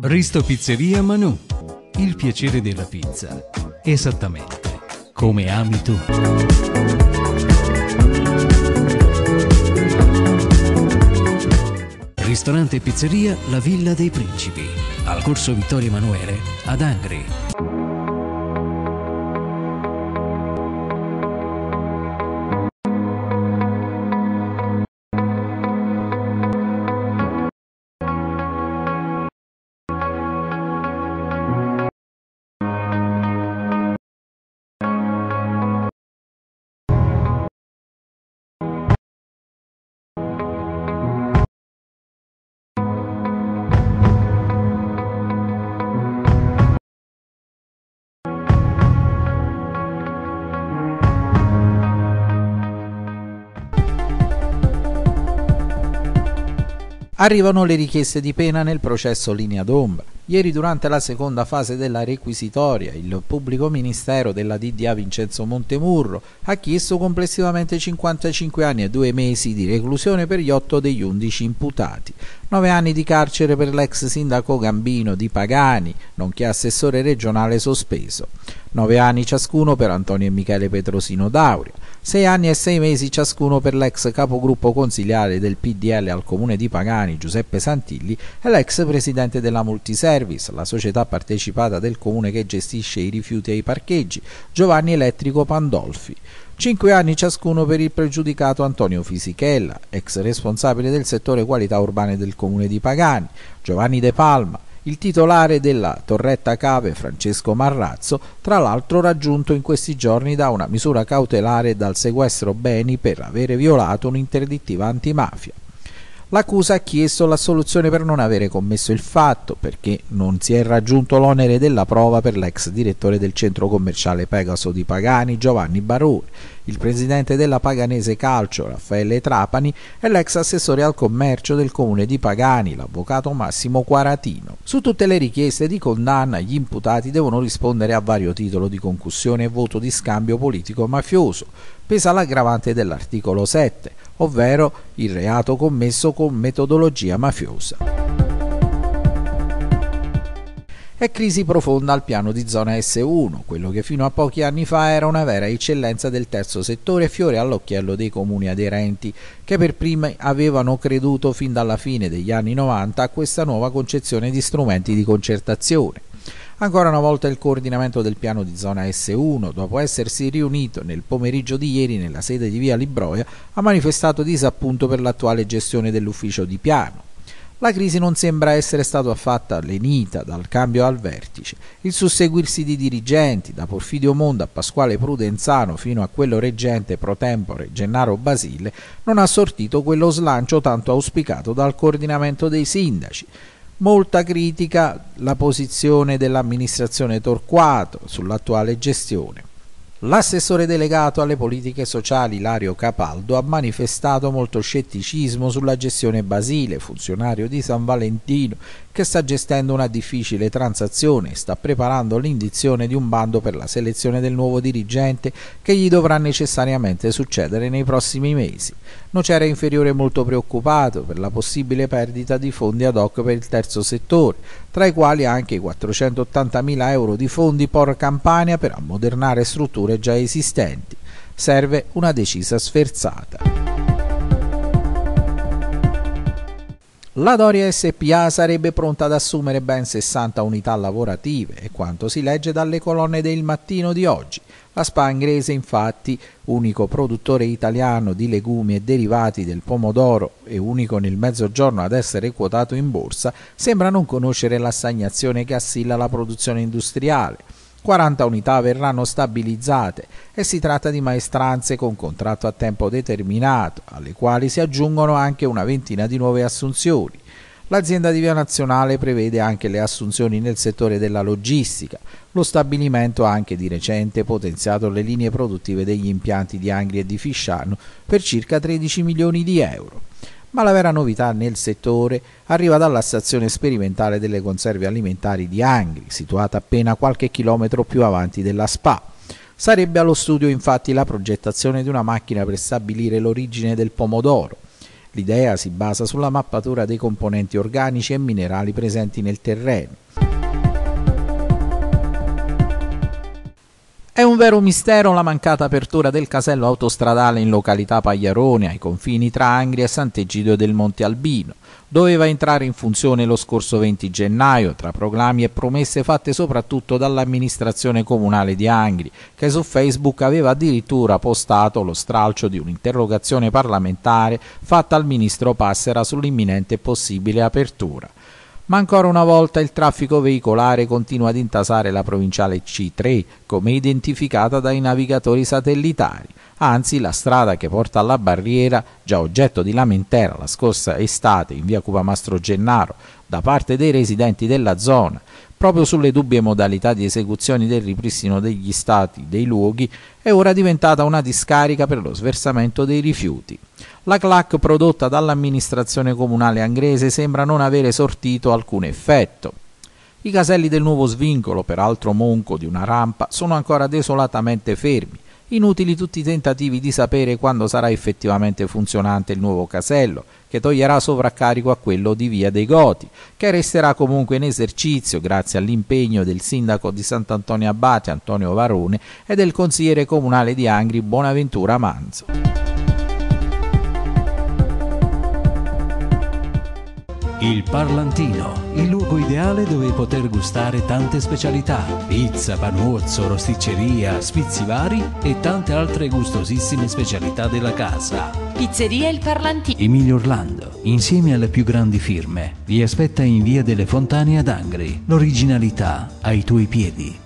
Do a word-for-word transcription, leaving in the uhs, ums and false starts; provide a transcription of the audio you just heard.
Risto Pizzeria Manù, il piacere della pizza, esattamente come ami tu. Ristorante e pizzeria La Villa dei Principi, al corso Vittorio Emanuele ad Angri. Arrivano le richieste di pena nel processo Linea d'Ombra. Ieri, durante la seconda fase della requisitoria, il pubblico ministero della D D A Vincenzo Montemurro ha chiesto complessivamente cinquantacinque anni e due mesi di reclusione per gli otto degli undici imputati, nove anni di carcere per l'ex sindaco Gambino di Pagani, nonché assessore regionale sospeso, nove anni ciascuno per Antonio e Michele Petrosino Dauria, sei anni e sei mesi ciascuno per l'ex capogruppo consiliare del P D L al comune di Pagani Giuseppe Santilli e l'ex presidente della Multiservice, la società partecipata del comune che gestisce i rifiuti e i parcheggi, Giovanni Elettrico Pandolfi. Cinque anni ciascuno per il pregiudicato Antonio Fisichella, ex responsabile del settore qualità urbane del comune di Pagani, Giovanni De Palma, il titolare della Torretta Cave Francesco Marrazzo, tra l'altro raggiunto in questi giorni da una misura cautelare dal sequestro beni per avere violato un'interdittiva antimafia. L'accusa ha chiesto l'assoluzione per non avere commesso il fatto, perché non si è raggiunto l'onere della prova per l'ex direttore del centro commerciale Pegaso di Pagani, Giovanni Barone, il presidente della Paganese Calcio, Raffaele Trapani, e l'ex assessore al commercio del comune di Pagani, l'avvocato Massimo Quaratino. Su tutte le richieste di condanna, gli imputati devono rispondere a vario titolo di concussione e voto di scambio politico-mafioso. Pesa l'aggravante dell'articolo sette, ovvero il reato commesso con metodologia mafiosa. È crisi profonda al piano di zona S uno, quello che fino a pochi anni fa era una vera eccellenza del terzo settore, fiore all'occhiello dei comuni aderenti, che per primi avevano creduto fin dalla fine degli anni novanta a questa nuova concezione di strumenti di concertazione. Ancora una volta il coordinamento del piano di zona S uno, dopo essersi riunito nel pomeriggio di ieri nella sede di via Libroia, ha manifestato disappunto per l'attuale gestione dell'ufficio di piano. La crisi non sembra essere stata affatto lenita dal cambio al vertice. Il susseguirsi di dirigenti, da Porfidio Monda a Pasquale Prudenzano fino a quello reggente pro tempore Gennaro Basile, non ha sortito quello slancio tanto auspicato dal coordinamento dei sindaci. Molta critica la posizione dell'amministrazione Torquato sull'attuale gestione. L'assessore delegato alle politiche sociali Ilario Capaldo ha manifestato molto scetticismo sulla gestione Basile, funzionario di San Valentino, che sta gestendo una difficile transazione e sta preparando l'indizione di un bando per la selezione del nuovo dirigente che gli dovrà necessariamente succedere nei prossimi mesi. Nocera Inferiore è molto preoccupato per la possibile perdita di fondi ad hoc per il terzo settore, tra i quali anche i quattrocentottantamila euro di fondi P O R Campania per ammodernare strutture già esistenti. Serve una decisa sferzata. La Doria S P A sarebbe pronta ad assumere ben sessanta unità lavorative, è quanto si legge dalle colonne del Mattino di oggi. La S P A Angrese, infatti, unico produttore italiano di legumi e derivati del pomodoro e unico nel Mezzogiorno ad essere quotato in borsa, sembra non conoscere la stagnazione che assilla la produzione industriale. quaranta unità verranno stabilizzate e si tratta di maestranze con contratto a tempo determinato, alle quali si aggiungono anche una ventina di nuove assunzioni. L'azienda di Via Nazionale prevede anche le assunzioni nel settore della logistica. Lo stabilimento ha anche di recente potenziato le linee produttive degli impianti di Angri e di Fisciano per circa tredici milioni di euro. Ma la vera novità nel settore arriva dalla stazione sperimentale delle conserve alimentari di Angri, situata appena qualche chilometro più avanti della S P A. Sarebbe allo studio infatti la progettazione di una macchina per stabilire l'origine del pomodoro. L'idea si basa sulla mappatura dei componenti organici e minerali presenti nel terreno. È un vero mistero la mancata apertura del casello autostradale in località Pagliarone, ai confini tra Angri e Sant'Egidio del Monte Albino. Doveva entrare in funzione lo scorso venti gennaio, tra proclami e promesse fatte soprattutto dall'amministrazione comunale di Angri, che su Facebook aveva addirittura postato lo stralcio di un'interrogazione parlamentare fatta al ministro Passera sull'imminente e possibile apertura. Ma ancora una volta il traffico veicolare continua ad intasare la provinciale C tre, come identificata dai navigatori satellitari. Anzi, la strada che porta alla barriera, già oggetto di lamentela la scorsa estate in via Cupamastro Gennaro da parte dei residenti della zona, proprio sulle dubbie modalità di esecuzione del ripristino degli stati dei luoghi, è ora diventata una discarica per lo sversamento dei rifiuti. La clac prodotta dall'amministrazione comunale angrese sembra non avere sortito alcun effetto. I caselli del nuovo svincolo, peraltro monco di una rampa, sono ancora desolatamente fermi. Inutili tutti i tentativi di sapere quando sarà effettivamente funzionante il nuovo casello, che toglierà sovraccarico a quello di Via dei Goti, che resterà comunque in esercizio grazie all'impegno del sindaco di Sant'Antonio Abate Antonio Varone e del consigliere comunale di Angri Bonaventura Manzo. Il Parlantino, il luogo ideale dove poter gustare tante specialità, pizza, panuozzo, rosticceria, sfizi vari e tante altre gustosissime specialità della casa. Pizzeria Il Parlantino. Emilio Orlando, insieme alle più grandi firme, vi aspetta in via delle Fontane ad Angri. L'originalità ai tuoi piedi.